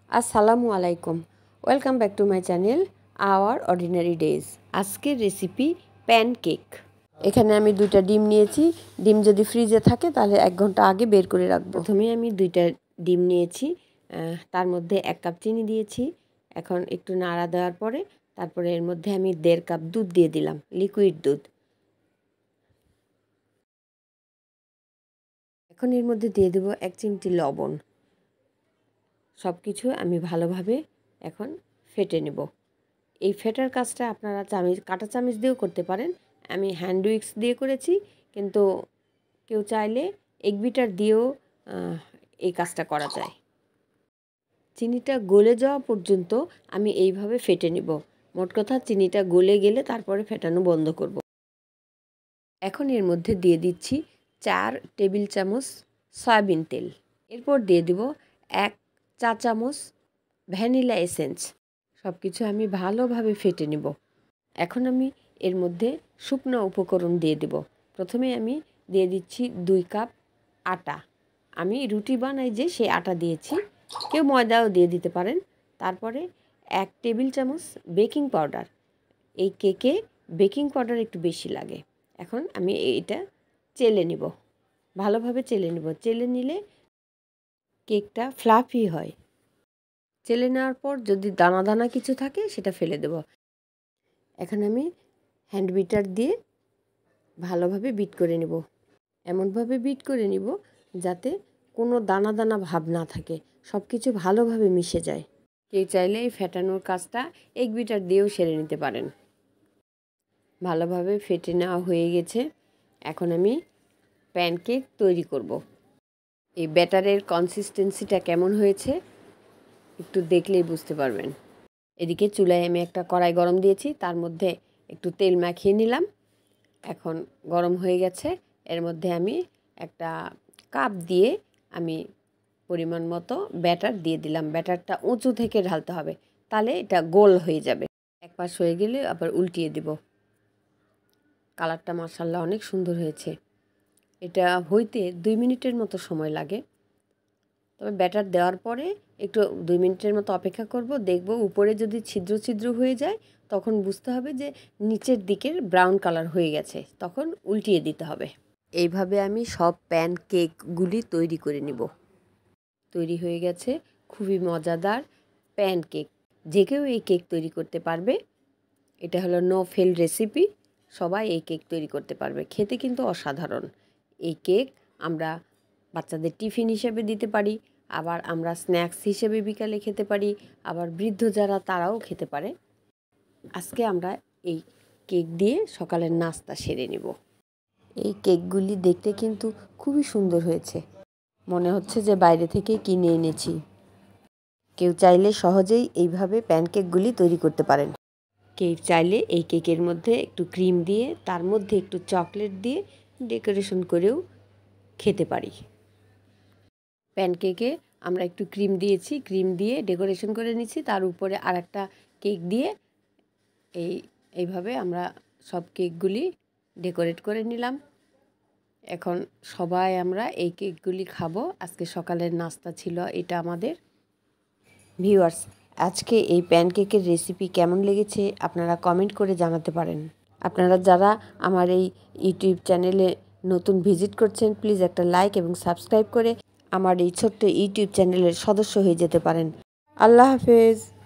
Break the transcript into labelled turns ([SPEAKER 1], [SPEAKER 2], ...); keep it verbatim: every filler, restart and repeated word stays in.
[SPEAKER 1] আসসালামু আলাইকুম, welcome back to my channel our ordinary days. আজকের রেসিপি প্যানকেক। এখানে আমি দুইটা ডিম নিয়েছি। ডিম যদি ফ্রিজে থাকে তাহলে এক ঘন্টা আগে বের করে রাখবো। প্রথমে আমি দুইটা ডিম নিয়েছি, তার মধ্যে এক কাপ চিনি দিয়েছি। এখন একটু নাড়া দেওয়ার পরে তারপরে এর মধ্যে আমি দেড় কাপ দুধ দিয়ে দিলাম, লিকুইড দুধ। এখন এর মধ্যে দিয়ে দেবো এক চিমটি লবণ। সব কিছু আমি ভালোভাবে এখন ফেটে নেব। এই ফেটার কাজটা আপনারা চামিচ কাঁটা চামিচ দিয়েও করতে পারেন। আমি হ্যান্ড উইক্স দিয়ে করেছি, কিন্তু কেউ চাইলে এগ বিটার দিয়েও এই কাজটা করা যায়। চিনিটা গলে যাওয়া পর্যন্ত আমি এইভাবে ফেটে নেব। মোট কথা চিনিটা গলে গেলে তারপরে ফেটানো বন্ধ করব। এখন এর মধ্যে দিয়ে দিচ্ছি চার টেবিল চামচ সয়াবিন তেল। এরপর দিয়ে দিব এক চা চামচ ভ্যানিলা এসেন্স। সব কিছু আমি ভালোভাবে ফেটে নেব। এখন আমি এর মধ্যে শুকনো উপকরণ দিয়ে দেব। প্রথমে আমি দিয়ে দিচ্ছি দুই কাপ আটা। আমি রুটি বানাই যে সেই আটা দিয়েছি, কেউ ময়দাও দিয়ে দিতে পারেন। তারপরে এক টেবিল চামচ বেকিং পাউডার। এই কেকে বেকিং পাউডার একটু বেশি লাগে। এখন আমি এইটা চেলে নিব, ভালোভাবে চেলে নিব। চেলে নিলে কেকটা ফ্লাফি হয়। চেলে নেওয়ার পর যদি দানা দানা কিছু থাকে সেটা ফেলে দেব। এখন আমি হ্যান্ড বিটার দিয়ে ভালোভাবে বিট করে নেব। এমনভাবে বিট করে নিব যাতে কোনো দানা দানা ভাব না থাকে, সব কিছু ভালোভাবে মিশে যায়। কেউ চাইলে এই ফেটানোর কাজটা এগ বিটার দিয়েও সেরে নিতে পারেন। ভালোভাবে ফেটে নেওয়া হয়ে গেছে। এখন আমি প্যানকেক তৈরি করব। এই ব্যাটারের কনসিস্টেন্সিটা কেমন হয়েছে একটু দেখলেই বুঝতে পারবেন। এদিকে চুলায় আমি একটা কড়াই গরম দিয়েছি, তার মধ্যে একটু তেল মাখিয়ে নিলাম। এখন গরম হয়ে গেছে। এর মধ্যে আমি একটা কাপ দিয়ে আমি পরিমাণ মতো ব্যাটার দিয়ে দিলাম। ব্যাটারটা উঁচু থেকে ঢালতে হবে, তাহলে এটা গোল হয়ে যাবে। এক পাশ হয়ে গেলে আবার উল্টিয়ে দিব। কালারটা মাশাআল্লাহ অনেক সুন্দর হয়েছে। এটা হইতে দুই মিনিটের মতো সময় লাগে। তবে ব্যাটার দেওয়ার পরে একটু দুই মিনিটের মতো অপেক্ষা করব। দেখব উপরে যদি ছিদ্র ছিদ্র হয়ে যায় তখন বুঝতে হবে যে নিচের দিকের ব্রাউন কালার হয়ে গেছে, তখন উল্টিয়ে দিতে হবে। এইভাবে আমি সব প্যান কেকগুলি তৈরি করে নিব। তৈরি হয়ে গেছে খুবই মজাদার প্যান কেক। যে কেউ এই কেক তৈরি করতে পারবে। এটা হলো নো ফেল রেসিপি। সবাই এই কেক তৈরি করতে পারবে। খেতে কিন্তু অসাধারণ। এই কেক আমরা বাচ্চাদের টিফিন হিসেবে দিতে পারি, আবার আমরা স্ন্যাক্স হিসেবে বিকালে খেতে পারি, আবার বৃদ্ধ যারা তারাও খেতে পারে। আজকে আমরা এই কেক দিয়ে সকালের নাস্তা সেরে নেব। এই কেকগুলি দেখতে কিন্তু খুবই সুন্দর হয়েছে, মনে হচ্ছে যে বাইরে থেকে কিনে এনেছি। কেউ চাইলে সহজেই এইভাবে প্যানকেকগুলি তৈরি করতে পারেন। কেউ চাইলে এই কেকের মধ্যে একটু ক্রিম দিয়ে তার মধ্যে একটু চকলেট দিয়ে ডেকোরেশন করেও খেতে পারি। প্যানকেকে আমরা একটু ক্রিম দিয়েছি, ক্রিম দিয়ে ডেকোরেশন করে নিচ্ছি। তার উপরে আর একটা কেক দিয়ে এই এইভাবে আমরা সব কেকগুলি ডেকোরেট করে নিলাম। এখন সবাই আমরা এই কেকগুলি খাবো। আজকে সকালের নাস্তা ছিল এটা আমাদের। ভিউয়ার্স, আজকে এই প্যানকেকের রেসিপি কেমন লেগেছে আপনারা কমেন্ট করে জানাতে পারেন। আপনারা যারা আমার এই ইউটিউব চ্যানেলে নতুন ভিজিট করছেন, প্লিজ একটা লাইক এবং সাবস্ক্রাইব করে আমার এই ছোট্ট ইউটিউব চ্যানেলের সদস্য হয়ে যেতে পারেন। আল্লাহ হাফেজ।